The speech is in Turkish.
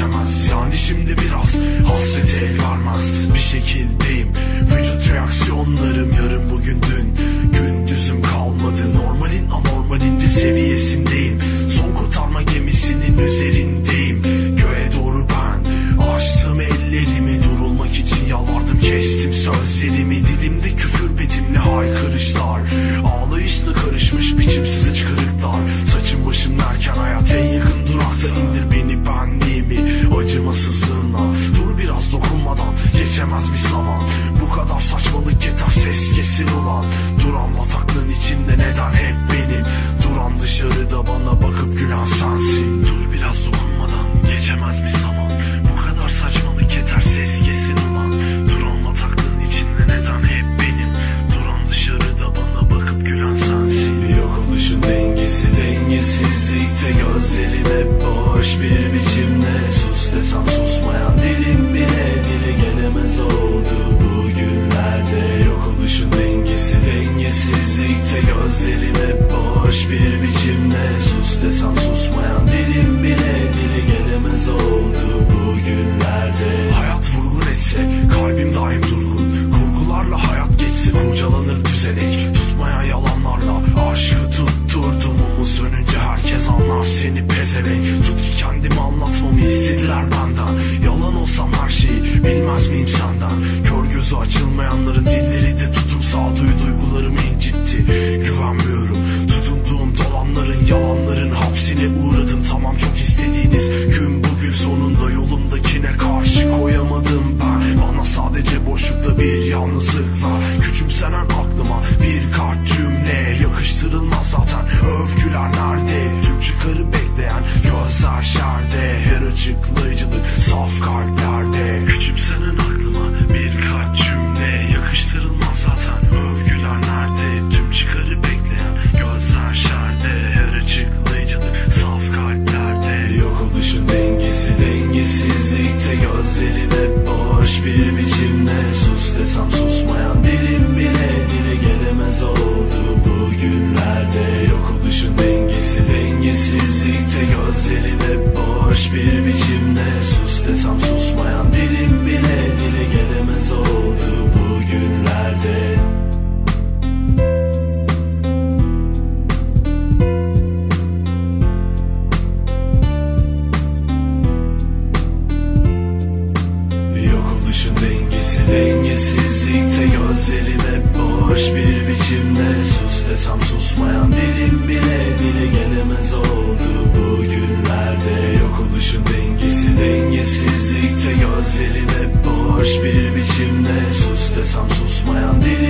geçemez. Yani şimdi biraz hasrete el vermez. Bir şekildeyim, vücut reaksiyonlarım yarın bugün dün. Gündüzüm kalmadı, normalin anormalince seviyesindeyim. Son kurtarma gemisinin üzerindeyim. Göğe doğru ben açtım ellerimi, durulmak için yalvardım, kestim sözlerimi. Dilimde küfür, betimli haykırışlar, ağlayışla karışmış biçimsiz hıçkırıklar. Saçım başım derken hayat en yakın durakta, indir beni benliğimi acımasızlığına. Dur biraz, dokunmadan geçemez bir zaman. Bu kadar saçmalık yeter, ses kesin ulan. Duran bataklığın içinde neden hep benim? Duran dışarıda bana bakıp gülen sensin. Dur biraz, dokunmadan geçemez bir zaman. Bu kadar saçmalık yeter, ses kesin ulan. Duran bataklığın içinde neden hep benim? Duran dışarıda bana bakıp gülen sensin. Yok oluşun dengesi, dengesizlikte gözlerin hep boş bir biçimde. Sus desem susmayan dilim bile dile gelemez oldu bugünlerde. Yok oluşun dengesi, dengesizlikte gözlerin hep boş bir biçimde. Sus desem susmayan dilim bile dile gelemez oldu bugünlerde. Hayat vurgun etse kalbim daim durgun. Kurgularla hayat geçse kurcalanır düzenek. Tutmayan yalanlarla aşkı tutturdum. Mumu sönünce herkes anlar seni pezevenk. Tut ki kendimi anlatmamı istediler benden. Yalan olsam her şeyi bilmez miyim senden? Kör gözü açılmayanların dilleri de tutup sağduyu duygularımı incitti. Güvenmiyorum tutunduğum dolanların, yalanların hapsine uğradım. Tamam, çok istediğiniz gün bugün, sonunda yolumdakine karşı koyamadım ben. Bana sadece boşlukta bir yalnızlık var. Küçümsenen aklıma birkaç cümle yakıştırılmaz zaten. Övgüler nerede? Tüm çıkarı bekleyen gözler şerde. Her açıklayıcılık saf kalplerde. Küçümsenen aklıma birkaç cümle yakıştırılmaz zaten. Övgüler nerede? Tüm çıkarı bekleyen gözler şerde. Her açıklayıcılık saf kalplerde. Yok oluşun dengesi, dengesizlikte gözlerin hep boş bir biçimde. Sus desem susmayan dilim bile dile gelemez oldu bugünlerde. Yok oluşun dengesi, dengesizlikte gözlerin hep boş bir biçimde. Sus desem susmayan dilim bile dile gelemez oldu bugünlerde. Dengesizlikte gözlerin hep boş bir biçimde. Sus desem susmayan dilim bile dile gelemez oldu bugünlerde. Yok oluşun dengesi, dengesizlikte gözlerin hep boş bir biçimde. Sus desem susmayan dilim